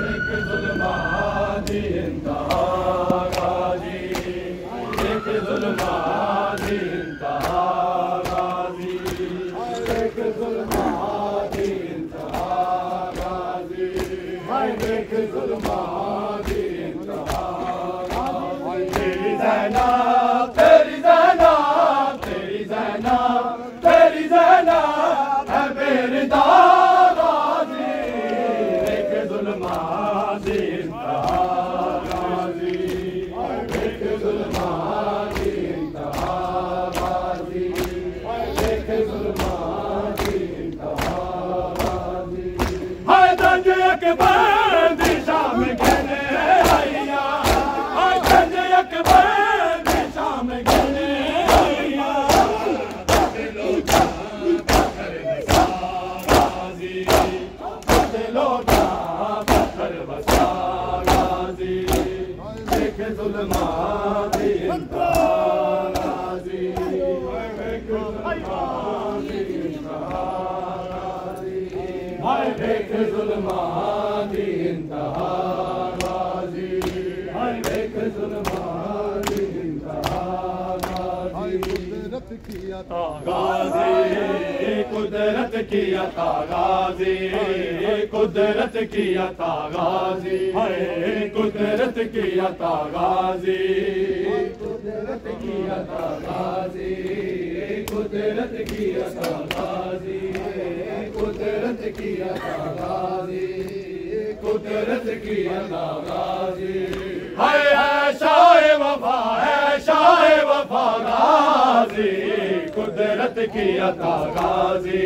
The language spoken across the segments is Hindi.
एक जुल्मादी इंतहा गाजी, एक जुल्मादी इंतहा गाजी, एक जुल्मादी इंतहा गाजी, एक जुल्मादी इंतहा गाजी। तेरी ज़ैनब, तेरी ज़ैनब, तेरी ज़ैनब, तेरी ज़ैनब है मेरी दादी, एक जुल्मादी इंतहा गाजी, एक जुल्मादी इंतहा गाजी, एक जुल्मादी इंतहा गाजी। हाय दंज अकबर दी शाम कहने आइया, हाय दंज अकबर दी शाम कहने आइया, दिलो जा पत्थर वसा गाजी, दिलो जा पत्थर वसा गाजी, एक जुल्मादी इंतहा गाजी, एक जुल्मादी इंतहा गाजी, हाय एक जुल्मादी इंतहा गाजी, हाय एक जुल्मादी इंतहा गाजी। कुदरत की अता गाजी, कुदरत की अता गाजी, कुदरत की अता गाजी, हाय कुदरत की अता गाजी, कुदरत की अता गाजी, कुदरत की अता गाजी, कुदरत की अता गाजी, कुदरत की अता गाजी। हाय शाहे वफा है शाहे वफा गाजी, कुदरत की अता गाजी,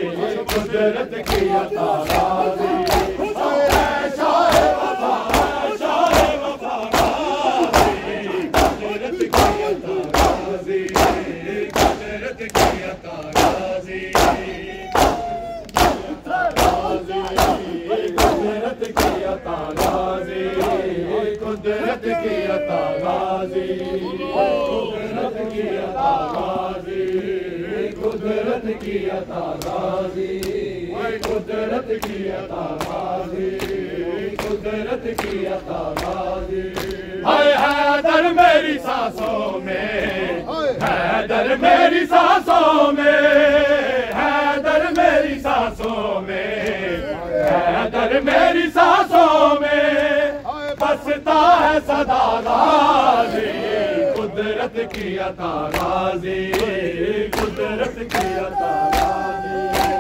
कुदरत की अता गाजी। हाय शाहे वफा है शाहे वफा गाजी, कुदरत की अता गाजी, कुदरत की अता गाजी, कुदरत की अता गाजी, कुदरत की अता गाजी, कुदरत की अता गाजी, कुदरत की अता गाजी, कुदरत की अता गाजी, कुदरत की अता गाजी। हाय हैदर मेरी सांसों में, हैदर मेरी सांसों में, हैदर मेरी सांसों में, हैदर मेरी सांसों में बसता है सदा गाजी, कुदरत की अता गाजी, कुदरत की अता गाजी।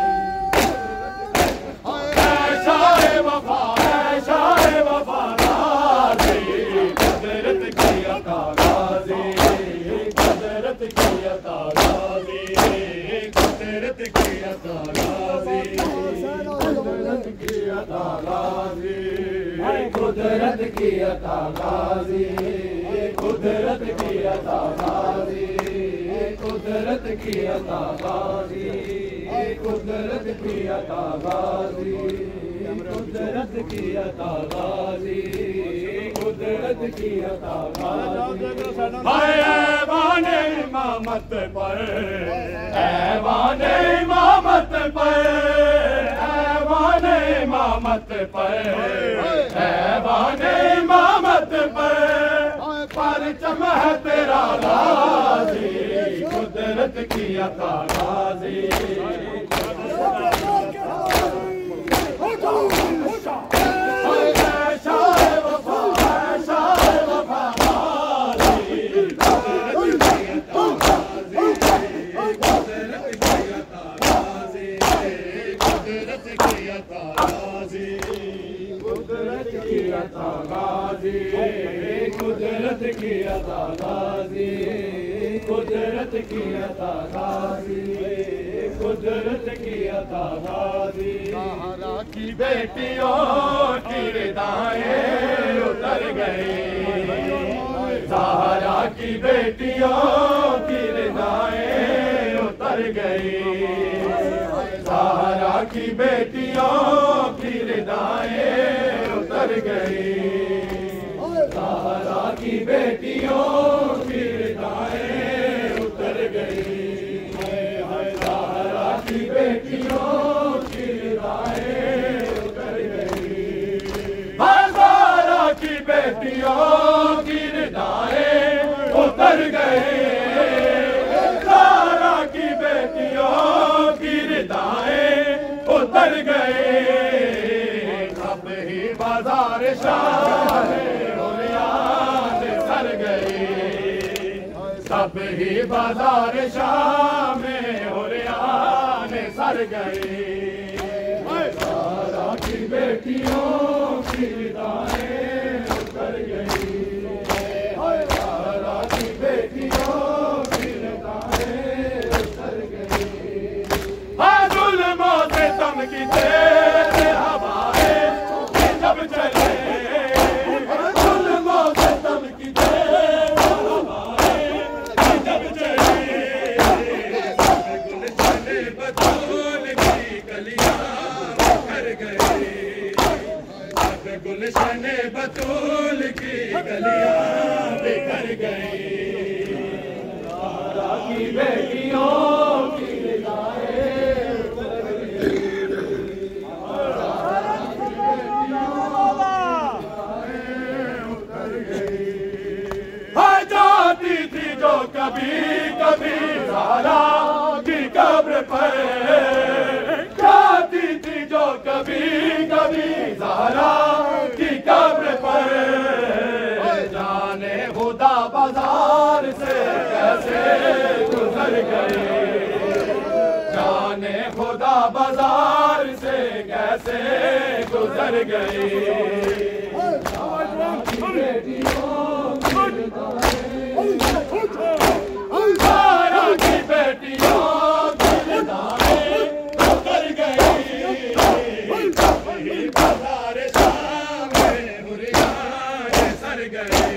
है शाहे वफा है शाहे वफा गाजी, कुदरत की अता गाजी, कुदरत की अता गाजी, कुदरत की अता गाजी, कुदरत की अता गाजी, कुदरत की अता गाजी, कुदरत की अता गाजी, कुदरत की अता गाजी, कुदरत की अता गाजी, कुदरत की अता गाजी, कुदरत की अता गाजी। हाय ऐवाने इमामत पर, ऐवाने इमामत पर, ऐवाने इमामत पर, ऐवाने इमामत पर परचम है तेरा गाजी, कुदरत की अता गाजी। शाहे वफा शाहे वफा गाजी, कुदरत की अता गाजी, कुदरत की अता गाजी, कुदरत की अता गाजी, कुदरत की अता गाजी, कुदरत की अता गाजी, कुदरत की अता गाजी, कुदरत की अता गाजी। ज़हरा की बेटियों की रिदाएं उतर गई, ज़हरा की बेटियों की रिदाएं उतर गई, ज़हरा की बेटियों की रिदाएं उतर गई, ज़हरा की बेटियों की रिदाएं उतर गई, ज़हरा की बेटियों की रिदाएं उतर गई। बेटियों की रिदाएं उतर गए, सारा की बेटियों की रिदाएं उतर गए। अब ही बाजार शाह हुरियान सर गए, सब ही बाजार शाह में हुरियान सर गए। सारा की बेटियों की रिदाएं उतर गई, सारा की बेटियों की रिदाएं उतर गई। हाँ जुल्मों से दम की तेज हवाएं जब चले, जुल्मों से दम की तेज हवाएं जब चले, सब गुलशन बतूल की गलियां बिखर गए, सब गुलशन बतूल की गलियां बिखर गई। सारा की बेटियों की रिदाएं उतर गई, सारा की बेटियों उतर गई। हाँ जाती थी जो कभी कभी सारा की कब्र पर, जाती थी जो कभी कभी ज़हरा की कब्र पर। जाने खुदा बाजार से कैसे गुजर गए, जाने खुदा बाजार से कैसे गुजर गए। सारा की बेटियों की रिदाएं उतर गई, बाजार शाह में हुरियान सर गए,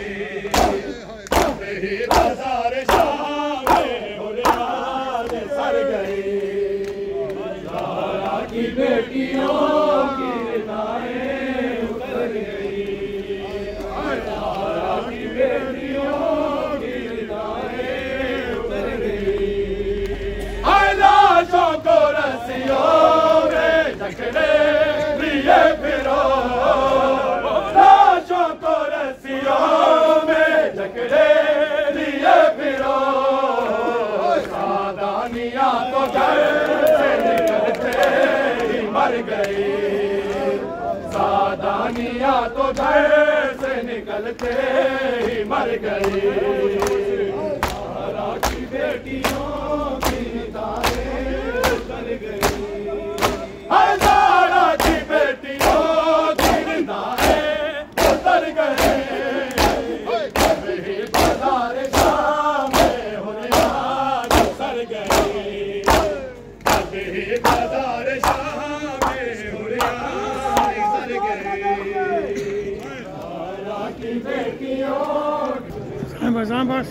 बाजार शाह में हुरियान सर गए। सारा की बेटियों की रिदाएं उतर गई, सारा की बेटियों की रिदाएं उतर गई। लाशों को रस्सियों में जकड़े लिए फिरो, लाशों को रस्सियों में जकड़े लिए फिरो। सादानियां तो घर से निकलते ही मर गई, सादानियां तो घर से निकलते ही मर गई। सारा की बेटियों की रिदाएं उतर गई, सारा की बेटियों की रिदाएं उतर गए। बाजार शाह में हुरियान सर गए, बाजार शाह में हुरियान सर गए। सारा की बेटियों बस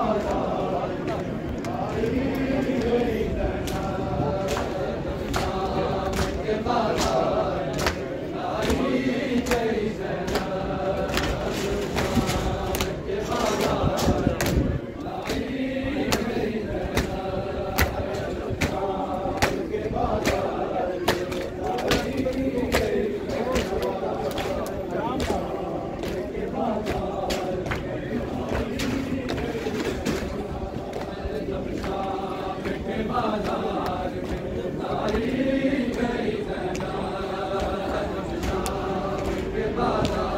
Bye.